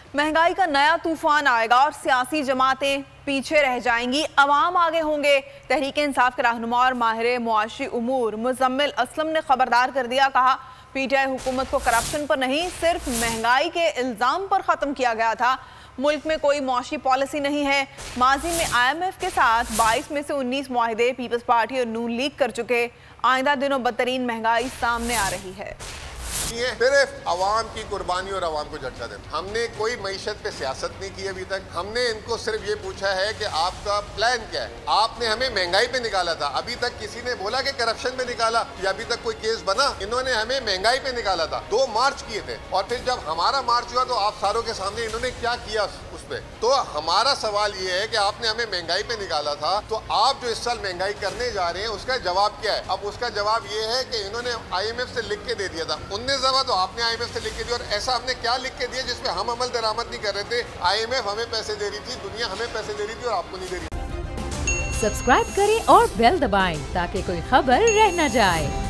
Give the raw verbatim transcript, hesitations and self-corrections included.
महंगाई का नया तूफान आएगा और सियासी जमातें पीछे रह जाएंगी, अवाम आगे होंगे। तहरीक इंसाफ के रहनुमा और माहिर मुआशी उमूर मुजम्मिल असलम ने खबरदार कर दिया, कहा पीटीआई हुकूमत को करप्शन पर नहीं सिर्फ महंगाई के इल्जाम पर खत्म किया गया था। मुल्क में कोई मुआशी पॉलिसी नहीं है। माजी में आई एम एफ के साथ बाईस में से उन्नीस मुआहिदे पीपल्स पार्टी और नून लीग कर चुके। आइंदा दिनों बदतरीन महंगाई सामने आ रही है। सिर्फ अवाम की कुर्बानी और अवाम को झटका दे। हमने कोई मईशत पे सियासत नहीं की अभी तक। हमने इनको सिर्फ ये पूछा है कि आपका प्लान क्या है। आपने हमें महंगाई पे निकाला था, अभी तक किसी ने बोला कि करप्शन पे निकाला या अभी तक कोई केस बना? इन्होंने हमें महंगाई पे निकाला था, दो मार्च किए थे और फिर जब हमारा मार्च हुआ तो आप सारों के सामने इन्होंने क्या किया उस पे। तो हमारा सवाल ये है कि आपने हमें महंगाई पे निकाला था, तो आप जो इस साल महंगाई करने जा रहे हैं उसका जवाब क्या है? अब उसका जवाब ये है कि इन्होंने आई एम एफ से लिख के दे दिया था उन्नीस दफा, तो आपने आई एम एफ से लिख के दिया। और ऐसा हमने क्या लिख के दिया जिसपे हम अमल दरामद नहीं कर रहे थे? आई एम एफ हमें पैसे दे रही थी, दुनिया हमें पैसे दे रही थी और आपको नहीं दे रही। सब्सक्राइब करें और बेल दबाएं ताकि कोई खबर रह न जाए।